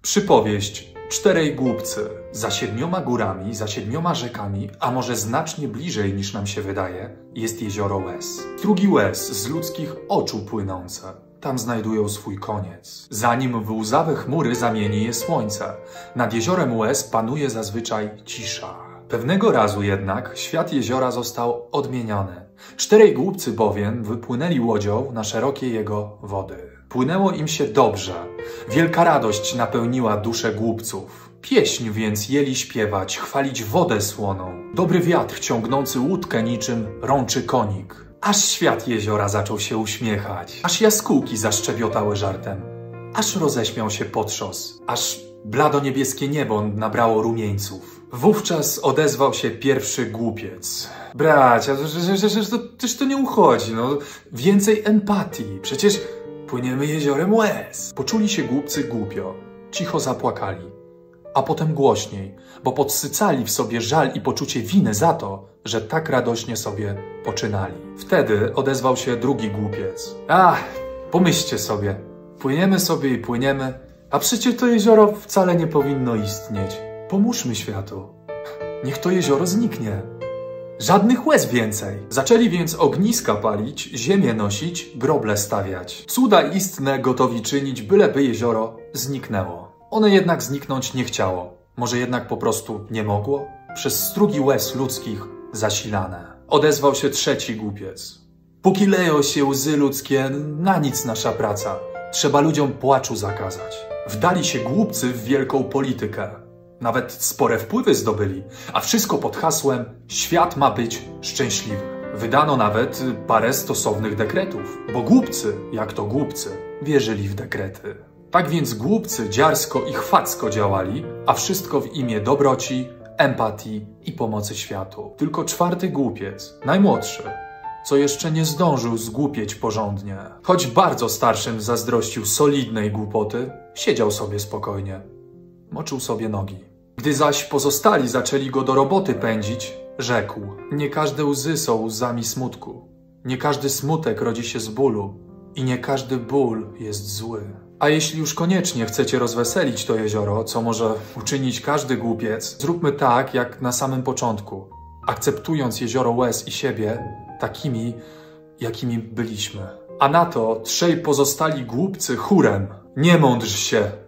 Przypowieść. 4 głupcy. Za 7 górami, za 7 rzekami, a może znacznie bliżej niż nam się wydaje, jest jezioro łez. Strugi łez z ludzkich oczu płynące. Tam znajdują swój koniec. Zanim w łzawe chmury zamieni je słońce, nad jeziorem łez panuje zazwyczaj cisza. Pewnego razu jednak świat jeziora został odmieniony. 4 głupcy bowiem wypłynęli łodzią na szerokie jego wody. Płynęło im się dobrze. Wielka radość napełniła dusze głupców. Pieśń więc jęli śpiewać, chwalić wodę słoną. Dobry wiatr ciągnący łódkę niczym rączy konik. Aż świat jeziora zaczął się uśmiechać, aż jaskółki zaszczebiotały żartem, aż roześmiał się potrząs, aż blado-niebieskie niebo nabrało rumieńców. Wówczas odezwał się pierwszy głupiec. Bracia, przecież to nie uchodzi, no. Więcej empatii, przecież płyniemy jeziorem łez. Poczuli się głupcy głupio, cicho zapłakali, a potem głośniej, bo podsycali w sobie żal i poczucie winy za to, że tak radośnie sobie poczynali. Wtedy odezwał się drugi głupiec. Pomyślcie sobie, płyniemy sobie i płyniemy, a przecież to jezioro wcale nie powinno istnieć. Pomóżmy światu. Niech to jezioro zniknie. Żadnych łez więcej. Zaczęli więc ogniska palić, ziemię nosić, groble stawiać. Cuda istne gotowi czynić, byleby jezioro zniknęło. One jednak zniknąć nie chciało. Może jednak po prostu nie mogło? Przez strugi łez ludzkich zasilane. Odezwał się trzeci głupiec. Póki leją się łzy ludzkie, na nic nasza praca. Trzeba ludziom płaczu zakazać. Wdali się głupcy w wielką politykę. Nawet spore wpływy zdobyli, a wszystko pod hasłem świat ma być szczęśliwy. Wydano nawet parę stosownych dekretów, bo głupcy, jak to głupcy, wierzyli w dekrety. Tak więc głupcy dziarsko i chwacko działali, a wszystko w imię dobroci, empatii i pomocy światu. Tylko 4 głupiec, najmłodszy, co jeszcze nie zdążył zgłupieć porządnie, choć bardzo starszym zazdrościł solidnej głupoty, siedział sobie spokojnie, moczył sobie nogi. Gdy zaś pozostali zaczęli go do roboty pędzić, rzekł: nie każde łzy są łzami smutku, nie każdy smutek rodzi się z bólu i nie każdy ból jest zły. A jeśli już koniecznie chcecie rozweselić to jezioro, co może uczynić każdy głupiec, zróbmy tak, jak na samym początku, akceptując jezioro łez i siebie takimi, jakimi byliśmy. A na to 3 pozostali głupcy chórem: nie mądrz się,